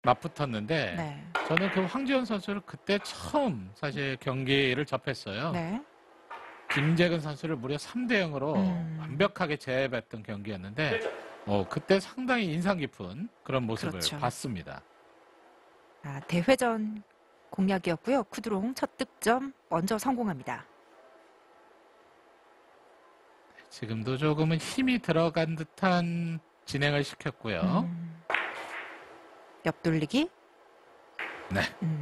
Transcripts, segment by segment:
맞붙었는데 네. 저는 그 황지연 선수를 그때 처음 사실 경기를 접했어요. 네. 김재근 선수를 무려 3대 0으로 완벽하게 제압했던 경기였는데 그때 상당히 인상 깊은 그런 모습을 그렇죠. 봤습니다. 대회전 공략이었고요. 쿠드롱 첫 득점 먼저 성공합니다. 지금도 조금은 힘이 들어간 듯한 진행을 시켰고요. 옆돌리기. 네.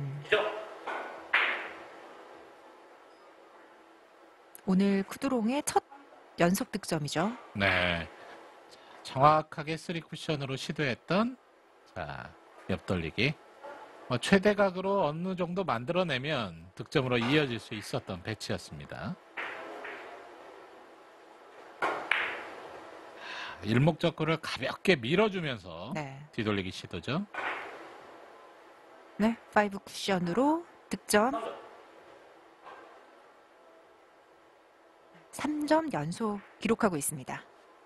오늘 쿠드롱의 첫 연속 득점이죠. 네. 정확하게 3쿠션으로 시도했던 옆돌리기. 최대각으로 어느 정도 만들어내면 득점으로 이어질 수 있었던 배치였습니다. 일목적구를 가볍게 밀어주면서 네. 뒤돌리기 시도죠. 네, 5쿠션으로 득점. 3점 연속 기록하고 있습니다.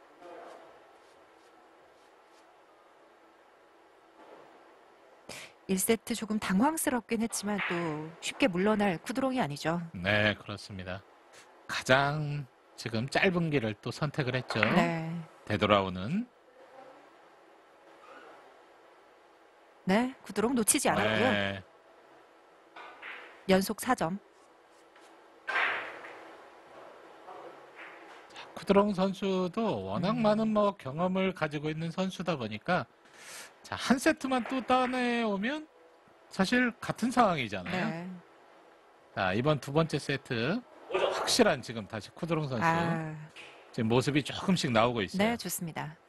(1세트) 조금 당황스럽긴 했지만 또 쉽게 물러날 쿠드롱이 아니죠. 네, 그렇습니다. 가장 지금 짧은 길을 또 선택을 했죠. 네. 되돌아오는. 네, 쿠드롱 놓치지 않았고요. 네. 연속 4점. 쿠드롱 선수도 워낙 많은 경험을 가지고 있는 선수다 보니까 한 세트만 또 따내오면 사실 같은 상황이잖아요. 네. 이번 두 번째 세트 확실한 지금 다시 쿠드롱 선수 지금 모습이 조금씩 나오고 있어요. 네, 좋습니다.